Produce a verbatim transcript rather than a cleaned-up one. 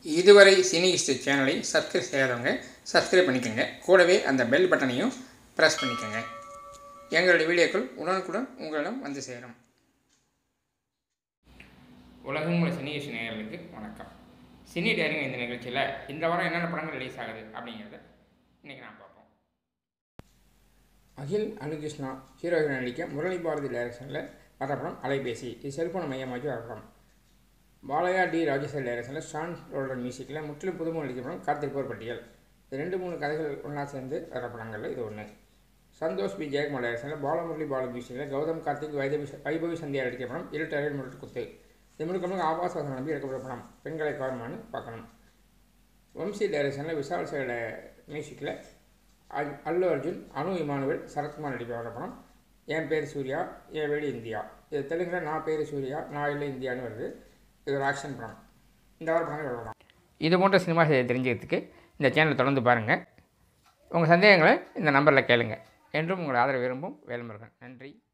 இதுவரை cine history சேனலை subscribe செய்யாதவங்க சப்ஸ்கிரைப் பண்ணிக்கோங்க. கூடவே அந்த பெல் பட்டனையும் ப்ரெஸ் பண்ணிக்கோங்க. எங்களுடைய வீடியோக்கள் உடனுக்குடன் உங்களிடம் வந்து சேரும். உலகம் உள்ள சினி ஹிஸ்ட்ரி நேயர்களுக்கு வணக்கம். சினி டேரிங் இந்த நிகழ்ச்சியில் இந்த வாரம் என்னென்ன படங்கள் ரிலீஸ் ஆகுது அப்படிங்கிறத இன்றைக்கி நான் பார்ப்போம். அகில் அனுகிருஷ்ணா ஹீரோயின் நடிக்க முரளி பாரதி டைரக்ஷனில் வர படம் அலைபேசி. இது செல்போனை மையமாக்கி வர படம். பாலையா டி ராஜேஸ்வர் டைரக்ஷனில் ஷான் ரோல்டன் மியூசிக்கில் முற்றிலும் புதுமுக நடிக்க படம் காத்திருப்போர் பட்டியல். இது ரெண்டு மூணு கதைகள் ஒன்றா சேர்ந்து வர படங்களில் இது ஒன்று. சந்தோஷ் பி ஜெயக்குமார் டைரக்ஷனில் பாலமுரளி பாலு மியூசிக்கில் கௌதம் கார்த்திக் வைதவி வைபவி சந்தியா நடிக்க படம் இருட்டறையில் முரட்டு குத்து. இது முழுக்க ஆபாச வசனம் நம்பி எடுக்கப்பட்ட படம். பெண்களை கவர்மானு பார்க்கணும். வம்சி டைரக்ஷனில் விஷால் சேட மியூசிக்கில் அல்லு அர்ஜுன், அனு இமானுவேல், சரத்குமார் நடிக்க வர படம் என் பேர் சூர்யா என் வீடு இந்தியா. இது தெலுங்கில் நான் பேர் சூர்யா நான் இல்லை இந்தியான்னு வருது. இது ஒரு ஆக்ஷன் படம். இந்த வார படங்கள் வரலாம். இது போன்ற சினிமா செய்தி தெரிஞ்சுக்கிறதுக்கு இந்த சேனலை தொடர்ந்து பாருங்கள். உங்கள் சந்தேகங்களை இந்த நம்பரில் கேளுங்க. என்றும் உங்கள் ஆதரவு விரும்பும் வேல்முருகன். நன்றி.